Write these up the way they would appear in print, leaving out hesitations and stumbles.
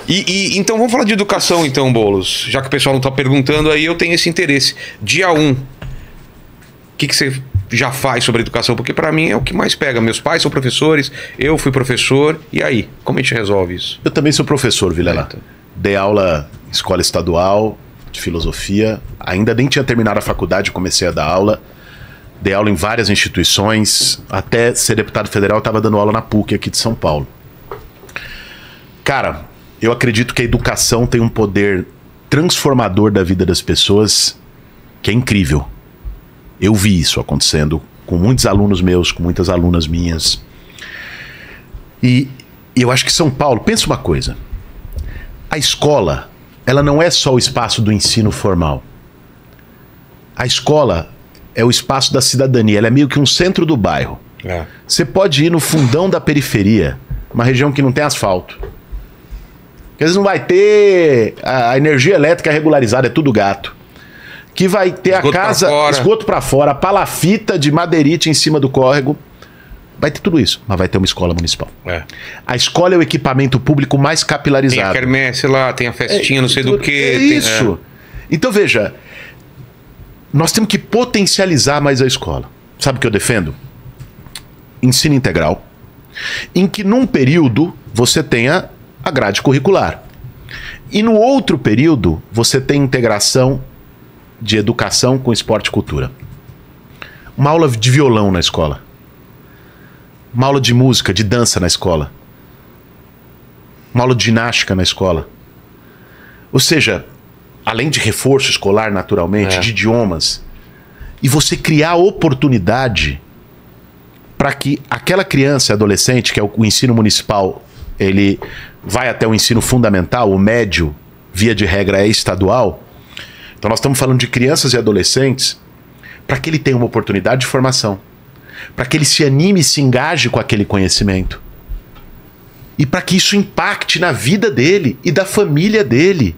Então vamos falar de educação então, Boulos. Já que o pessoal não está perguntando, aí eu tenho esse interesse. Dia 1, o que você já faz sobre educação? Porque para mim é o que mais pega. Meus pais são professores, eu fui professor. E aí, como a gente resolve isso? Eu também sou professor, Vilela. Dei aula em escola estadual de filosofia. Ainda nem tinha terminado a faculdade, comecei a dar aula. Dei aula em várias instituições. Até ser deputado federal, eu estava dando aula na PUC aqui de São Paulo. Cara, eu acredito que a educação tem um poder transformador da vida das pessoas que é incrível. Eu vi isso acontecendo com muitos alunos meus, com muitas alunas minhas. E eu acho que São Paulo, pensa uma coisa. A escola, ela não é só o espaço do ensino formal. A escola é o espaço da cidadania, ela é meio que um centro do bairro. Você pode ir no fundão da periferia, uma região que não tem asfalto. Porque às vezes não vai ter a energia elétrica regularizada, é tudo gato. Que vai ter esgoto a casa, esgoto pra fora, palafita de madeirite em cima do córrego. Vai ter tudo isso, mas vai ter uma escola municipal. A escola é o equipamento público mais capilarizado. Tem a quermesse lá, tem a festinha, não sei do que. É isso. Então veja, nós temos que potencializar mais a escola. Sabe o que eu defendo? Ensino integral, em que num período você tenha a grade curricular. E no outro período, você tem integração de educação com esporte e cultura. Uma aula de violão na escola. Uma aula de música, de dança na escola. Uma aula de ginástica na escola. Ou seja, além de reforço escolar, naturalmente, de idiomas, e você criar oportunidade para que aquela criança e adolescente, que é o ensino municipal, ele vai até o ensino fundamental, o médio, via de regra, é estadual. Então nós estamos falando de crianças e adolescentes para que ele tenha uma oportunidade de formação, para que ele se anime e se engaje com aquele conhecimento e para que isso impacte na vida dele e da família dele.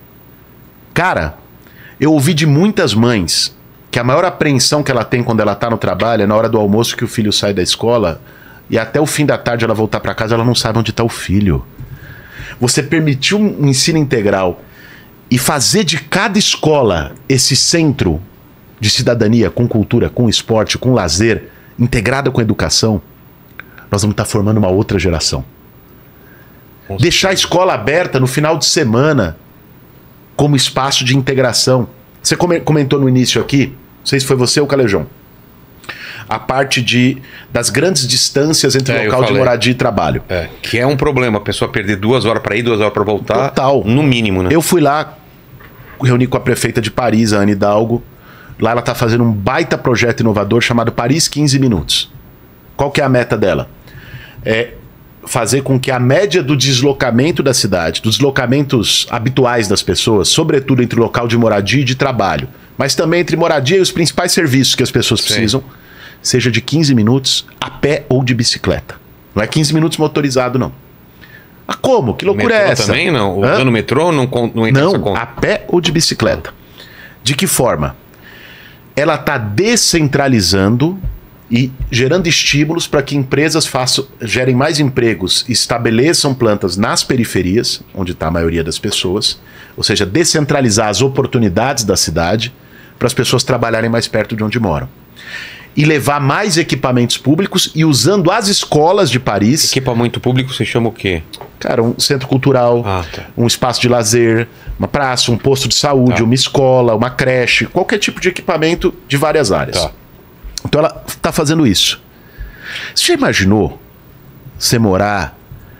Cara, eu ouvi de muitas mães que a maior apreensão que ela tem quando ela está no trabalho é na hora do almoço que o filho sai da escola e até o fim da tarde ela voltar para casa, ela não sabe onde está o filho. Você permitiu um ensino integral e fazer de cada escola esse centro de cidadania, com cultura, com esporte, com lazer, integrada com educação, nós vamos estar formando uma outra geração. Deixar a escola aberta no final de semana como espaço de integração. Você comentou no início aqui, não sei se foi você ou o Calejão, a parte das grandes distâncias entre o local de moradia e trabalho. Que é um problema, a pessoa perder 2 horas para ir, 2 horas para voltar. Total. No mínimo, né? Eu fui lá, reuni com a prefeita de Paris, a Ana Hidalgo. Lá ela está fazendo um baita projeto inovador chamado Paris 15 Minutos. Qual que é a meta dela? É fazer com que a média do deslocamento da cidade, dos deslocamentos habituais das pessoas, sobretudo entre o local de moradia e de trabalho, mas também entre moradia e os principais serviços que as pessoas precisam, seja de 15 minutos a pé ou de bicicleta. Não é 15 minutos motorizado, não. Ah, como? Que loucura é essa? Também não? Usando o metrô não entra nessa conta? A pé ou de bicicleta. De que forma? Ela está descentralizando e gerando estímulos para que empresas gerem mais empregos, estabeleçam plantas nas periferias, onde está a maioria das pessoas, ou seja, descentralizar as oportunidades da cidade para as pessoas trabalharem mais perto de onde moram. E levar mais equipamentos públicos e usando as escolas de Paris... Equipamento público você chama o quê? Cara, um centro cultural, um espaço de lazer, uma praça, um posto de saúde, uma escola, uma creche, qualquer tipo de equipamento de várias áreas. Então ela está fazendo isso. Você já imaginou você morar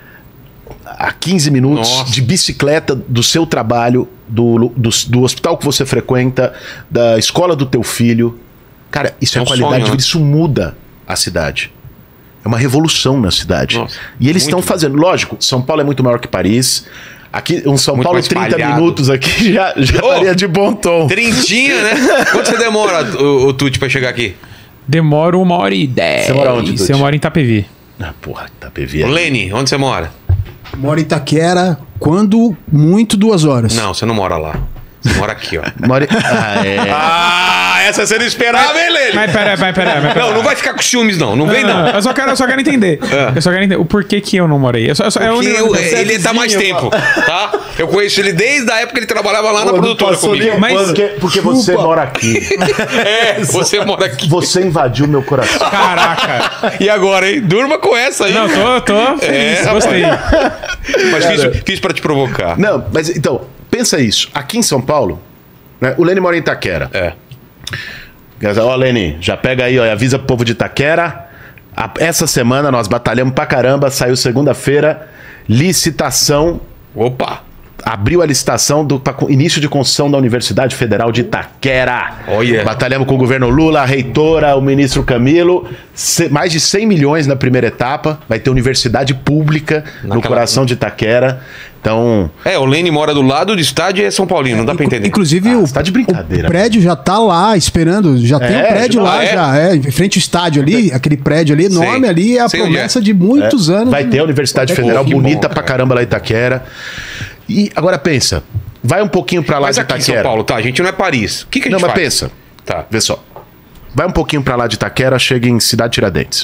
a 15 minutos de bicicleta do seu trabalho, do hospital que você frequenta, da escola do teu filho? Cara, isso é qualidade de vida, isso muda a cidade. É uma revolução na cidade. E eles estão fazendo. Lógico, São Paulo é muito maior que Paris. Aqui, um São Paulo 30 minutos aqui já estaria de bom tom. Trintinha, né? Quanto você demora, o Tuti, pra chegar aqui? Demora 1h10. Você mora onde, Tuti? Eu moro em Itapevi. Ah, porra, Itapevi. Lene, onde você mora? Moro em Itaquera, quando muito 2 horas. Não, você não mora lá. Você mora aqui, ó. Essa você não esperava, hein, Lene? Mas pera. Não vai ficar com ciúmes, não. Não vem, não. Eu só quero entender. Eu só quero entender o porquê que eu não morei. Ele tá mais tempo, tá? Eu conheço ele desde a época que ele trabalhava lá na produtora comigo. Porque você mora aqui. Você mora aqui. Você invadiu meu coração. Caraca. E agora, hein? Durma com essa aí. Não, tô feliz. Gostei. Mas fiz pra te provocar. Não, mas então, pensa isso. Aqui em São Paulo, né, o Lene mora em Itaquera. Ó, Lene, já pega aí, ó, e avisa pro povo de Itaquera. Essa semana nós batalhamos pra caramba, saiu segunda-feira, licitação. Opa! Abriu a licitação do início de construção da Universidade Federal de Itaquera. Batalhamos com o governo Lula, a reitora, o ministro Camilo. Mais de 100 milhões na primeira etapa. Vai ter universidade pública no coração de Itaquera. Então... o Lene mora do lado do estádio e é São Paulino, não dá pra entender. Inclusive, tá de brincadeira. O prédio já tá lá esperando. Já tem um prédio lá, em frente ao estádio ali, aquele prédio ali, enorme ali, é a promessa de muitos anos. Vai ter a Universidade Federal bonita pra caramba lá em Itaquera. E agora pensa, vai um pouquinho pra lá de Itaquera. Mas aqui em São Paulo, tá? A gente não é Paris. O que a gente faz? Não, mas pensa. Tá. Vê só. Vai um pouquinho pra lá de Itaquera, chega em Cidade Tiradentes.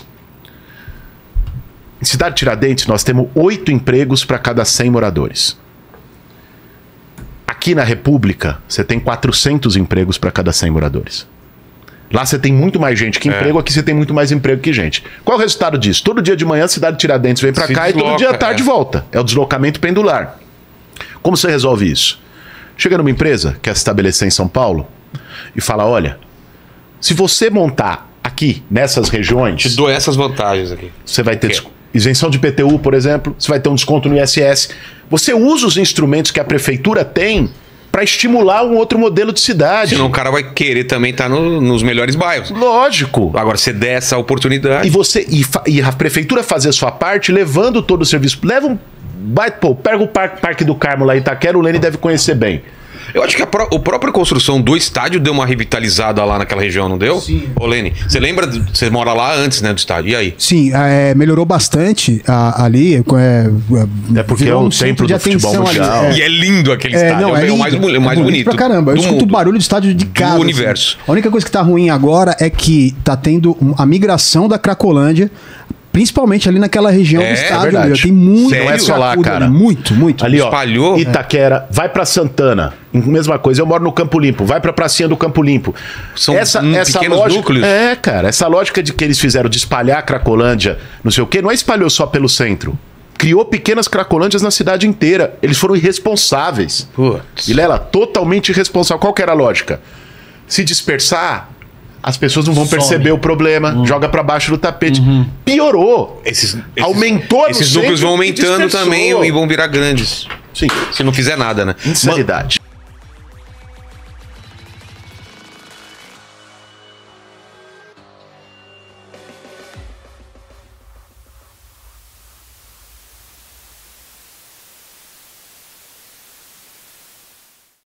Em Cidade Tiradentes, nós temos 8 empregos para cada 100 moradores. Aqui na República, você tem 400 empregos para cada 100 moradores. Lá você tem muito mais gente que emprego, aqui você tem muito mais emprego que gente. Qual é o resultado disso? Todo dia de manhã, Cidade Tiradentes vem para cá e todo dia à tarde volta. É o deslocamento pendular. Como você resolve isso? Chega numa empresa, quer se estabelecer em São Paulo, e fala, olha, se você montar aqui, nessas regiões... Te dou essas vantagens aqui. Você vai ter isenção de IPTU, por exemplo, você vai ter um desconto no ISS. Você usa os instrumentos que a prefeitura tem para estimular um outro modelo de cidade. Senão o cara vai querer também estar nos melhores bairros. Lógico. Agora, você der essa oportunidade... E a prefeitura fazer a sua parte, levando todo o serviço... pega o Parque do Carmo lá em Itaquera, o Lene deve conhecer bem. Eu acho que a própria construção do estádio deu uma revitalizada lá naquela região, não deu? Sim. Ô, Lene, você lembra? Você mora lá antes, né, do estádio. E aí? Sim, melhorou bastante ali. Porque é um centro do futebol mundial. E é lindo aquele estádio. É o mais bonito pra caramba. Eu escuto o barulho do estádio de casa. Do universo. A única coisa que tá ruim agora é que tá tendo a migração da Cracolândia, principalmente ali naquela região do estádio. É tem muito. Não é só lá, cara. Ali, muito. Ali, ó, espalhou. Itaquera, vai pra Santana. Mesma coisa, eu moro no Campo Limpo. Vai pra pracinha do Campo Limpo. São essa pequenos lógica, núcleos. Cara, essa lógica de que eles fizeram de espalhar a Cracolândia, não sei o quê, não é espalhou só pelo centro. Criou pequenas Cracolândias na cidade inteira. Eles foram irresponsáveis. Putz. Vilela, totalmente irresponsável. Qual que era a lógica? Se dispersar, as pessoas não vão perceber o problema, joga pra baixo do tapete. Piorou. Aumentou esses núcleos vão aumentando também e vão virar grandes. Sim. Se não fizer nada, né? Insanidade.